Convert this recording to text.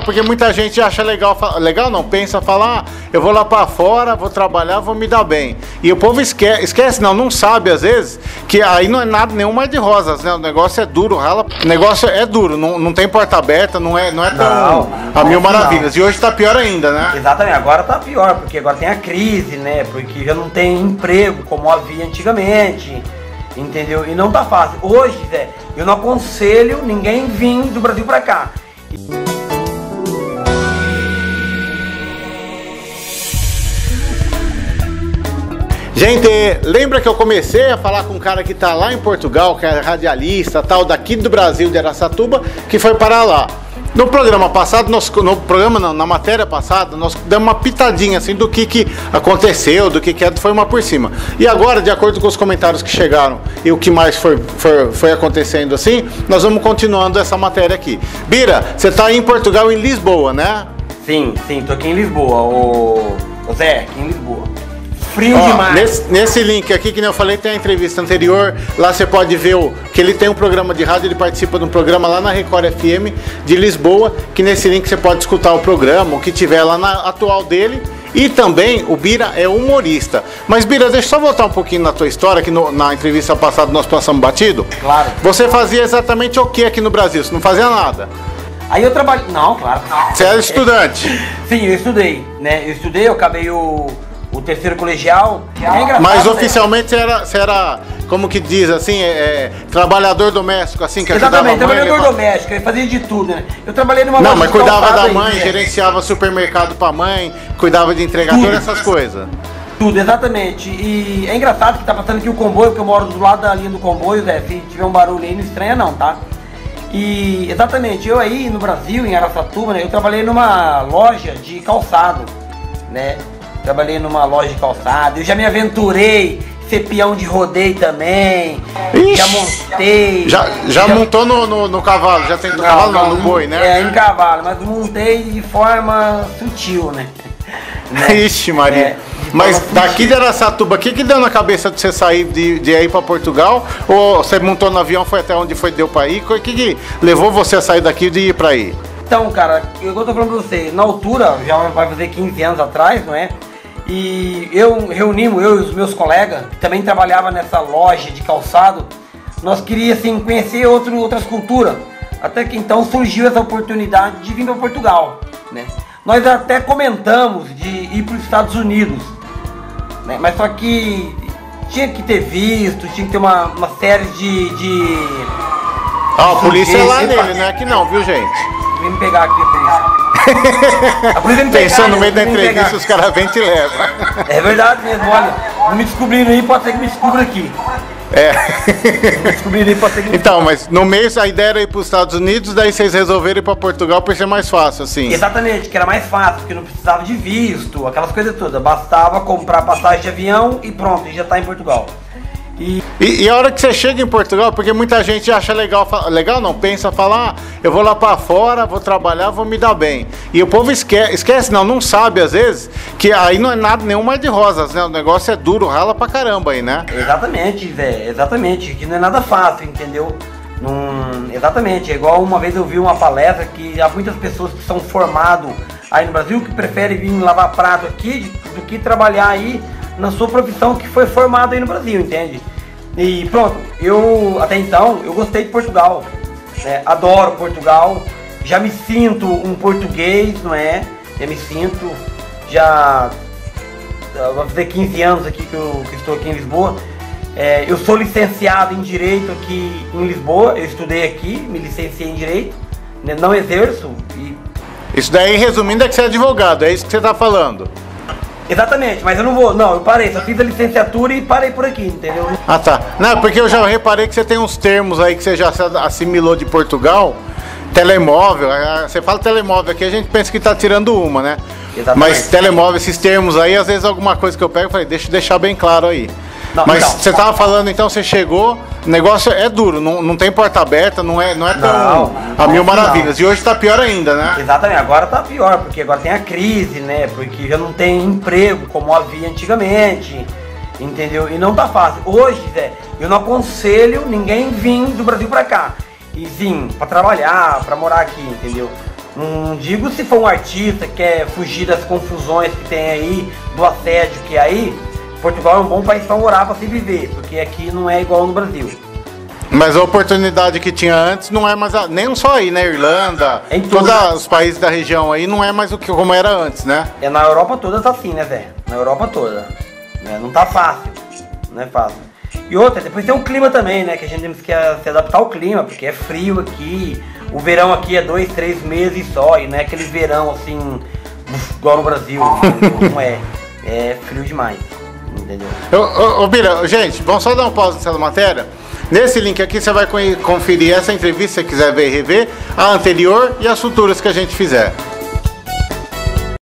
porque muita gente acha legal, legal não, pensa, falar, eu vou lá para fora, vou trabalhar, vou me dar bem. E o povo esquece não sabe às vezes, que aí não é nada, nenhum mar de rosas, né? O negócio é duro, rala, o negócio é duro, não tem porta aberta, não é tão a mil maravilhas. E hoje tá pior ainda, né? Exatamente, agora tá pior, porque agora tem a crise, né? Porque já não tem emprego como havia antigamente, entendeu? E não tá fácil. Hoje, Zé, eu não aconselho ninguém vir do Brasil pra cá. Gente, lembra que eu comecei a falar com um cara que tá lá em Portugal, que é radialista, tal, daqui do Brasil, de Araçatuba, que foi parar lá. No programa passado, na matéria passada, nós demos uma pitadinha assim do que aconteceu, do que foi uma por cima. E agora, de acordo com os comentários que chegaram e o que mais foi acontecendo assim, nós vamos continuando essa matéria aqui. Bira, você tá aí em Portugal, em Lisboa, né? Sim, tô aqui em Lisboa, ô Zé, aqui em Lisboa. Frio demais. Nesse link aqui, que nem eu falei, tem a entrevista anterior. Lá você pode ver que ele tem um programa de rádio, ele participa de um programa lá na Record FM de Lisboa, que nesse link você pode escutar o programa, o que tiver lá na atual dele. E também o Bira é humorista. Mas Bira, deixa eu só voltar um pouquinho na tua história, que na entrevista passada nós passamos batido. Claro. Você fazia exatamente o que aqui no Brasil? Você não fazia nada? Aí eu trabalhei... Não, claro. Você era estudante? Sim, eu estudei, né? Eu acabei o terceiro colegial. Mas oficialmente você era, como que diz assim, trabalhador doméstico, assim, que ajudava a mãe. Exatamente, trabalhador doméstico, eu fazia de tudo, né? Eu trabalhei numa loja. Não, mas cuidava da mãe, gerenciava supermercado pra mãe, cuidava de entregar todas essas coisas. Tudo, exatamente. E é engraçado que tá passando aqui o comboio, porque eu moro do lado da linha do comboio, Zé. Se tiver um barulho aí, não estranha não, tá? E exatamente, eu aí no Brasil, em Araçatuba, né? Eu trabalhei numa loja de calçado, né? Trabalhei numa loja de calçado, eu já me aventurei, ser peão de rodeio também. Ixi, já montei. Já montou no cavalo, já tentou cavalo não, no boi, né? Em cavalo, mas montei de forma sutil, né? Ixi, Maria. Mas daqui de Araçatuba, o que deu na cabeça de você sair de ir para Portugal? Ou você montou no avião, foi até onde deu para ir? O que levou você a sair daqui de ir para aí? Então, cara, eu tô falando pra você, na altura, já vai fazer 15 anos atrás, não é? E eu e os meus colegas, que também trabalhavam nessa loja de calçado, nós queríamos assim, conhecer outras culturas. Até que então surgiu essa oportunidade de vir para Portugal, né? Nós até comentamos de ir para os Estados Unidos, né? Mas só que tinha que ter visto, tinha que ter uma série de... A polícia é lá nele, não é aqui não, viu, gente? Vem me pegar aqui, polícia. Pensou no meio da entrevista, os caras vêm e te levam. É verdade mesmo, olha, não me descobriram aí, pode ser que me descubra aqui. Não me descobriram aí, pode ser que me Então, mas no mês a ideia era ir para os Estados Unidos, daí vocês resolveram ir para Portugal por ser mais fácil, assim. Exatamente, que era mais fácil, porque não precisava de visto, aquelas coisas todas. Bastava comprar passagem de avião e pronto, e já tá em Portugal. E a hora que você chega em Portugal, porque muita gente acha legal não, pensa, falar, eu vou lá para fora, vou trabalhar, vou me dar bem. E o povo esquece não sabe às vezes, que aí não é nada, nenhum mar de rosas, né? O negócio é duro, rala pra caramba aí, né? Exatamente, Zé, exatamente, que não é nada fácil, entendeu? Exatamente, é igual uma vez eu vi uma palestra que há muitas pessoas que são formadas aí no Brasil que preferem vir lavar prato aqui do que trabalhar aí na sua profissão que foi formada aí no Brasil, entende? E pronto, até então eu gostei de Portugal, né? Adoro Portugal, já me sinto um português, não é? Já me sinto, vai fazer 15 anos aqui que eu estou aqui em Lisboa. Eu sou licenciado em Direito aqui em Lisboa, eu estudei aqui, me licenciei em Direito, né? Não exerço. Isso daí, resumindo, é que você é advogado, é isso que você está falando. Exatamente, mas eu não vou, eu parei, só fiz a licenciatura e parei por aqui, entendeu? Ah, tá. Não, porque eu já reparei que você tem uns termos aí que você já assimilou de Portugal. Telemóvel, você fala telemóvel aqui, a gente pensa que tá tirando uma, né? Exatamente. Mas telemóvel, esses termos aí, às vezes alguma coisa que eu pego, eu falei, deixa eu deixar bem claro aí. Não, mas então, você tava falando, então você chegou, o negócio é duro, não tem porta aberta, não é tão a mil maravilhas. E hoje tá pior ainda, né? Exatamente, agora tá pior, porque agora tem a crise, né? Porque já não tem emprego como havia antigamente, entendeu? E não tá fácil. Hoje, Zé, eu não aconselho ninguém vir do Brasil pra cá. E sim, pra trabalhar, pra morar aqui, entendeu? Não digo se for um artista que quer fugir das confusões que tem aí, do assédio que é aí. Portugal é um bom país para morar, para se viver, porque aqui não é igual no Brasil. Mas a oportunidade que tinha antes não é mais, nem só aí, né? Irlanda, Em todos os países da região aí, não é mais o que como era antes, né? É, na Europa toda tá assim, né, Zé? Na Europa toda. Né? Não tá fácil. Não é fácil. E outra, depois tem o clima também, né? Que a gente tem que se adaptar ao clima, porque é frio aqui. O verão aqui é 2, 3 meses só, e não é aquele verão assim, igual no Brasil. Não é. É frio demais. Entendeu? Ô, Bira, gente, vamos só dar um pause nessa matéria. Nesse link aqui você vai conferir essa entrevista, se você quiser ver e rever, a anterior e as futuras que a gente fizer.